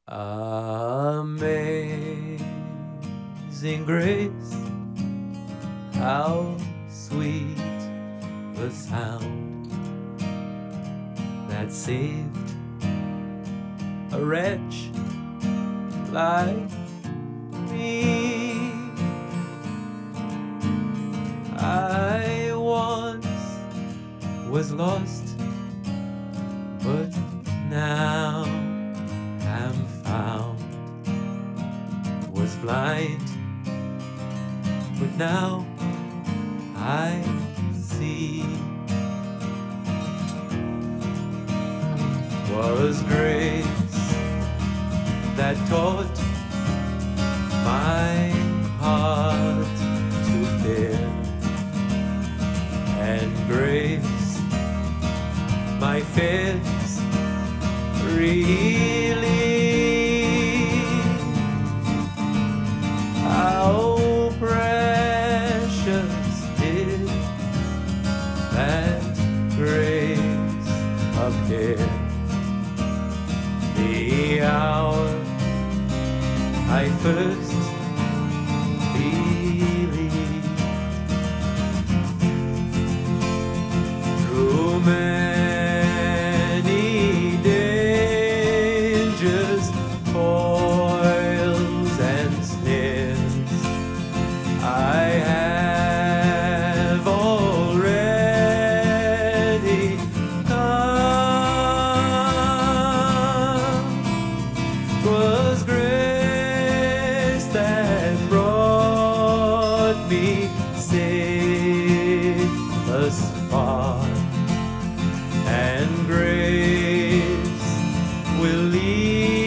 Amazing grace, how sweet the sound that saved a wretch like me. I once was lost, but now am found. Was blind, but now I see. Was grace that taught my heart to fear, and grace my fears relieve. How precious did that grace appear, the hour I first believed. Through many dangers, toils and snares, I have already come. 'Twas grace that brought me safe thus far, and grace will lead